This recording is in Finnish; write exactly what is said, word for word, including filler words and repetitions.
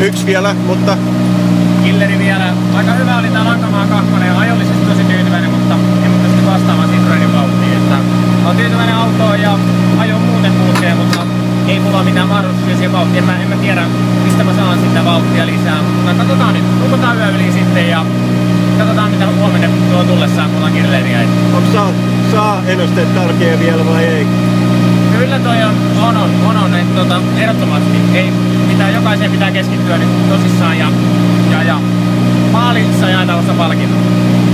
yksi vielä, mutta... Killeri vielä. Aika hyvä oli tää Lankamaan kakkonen ja ajollisesti tosi tyytyväinen, mutta en pysty vastaamaan Citroenin vauhtiin. Että olen tyytyväinen autoon ja ajo muuten kulkee, mutta ei mulla ole mitään mahdollisuuksia siihen vauhtiin. En mä, en mä tiedä, mistä mä saan sitä vauhtia lisää. Mutta katsotaan nyt. Nukutaan yö yli sitten ja katsotaan mitä huomenna tuo tullessaan, kun ollaan Killeriä. Onko saa, saa ennusteet tarkea vielä vai ei? Kyllä toi on, on, on, on, on että, tota, ehdottomasti. Ei mitään, jokaiseen pitää keskittyä nyt tosissaan ja, ja, ja maalissa jaetaan palkinnon.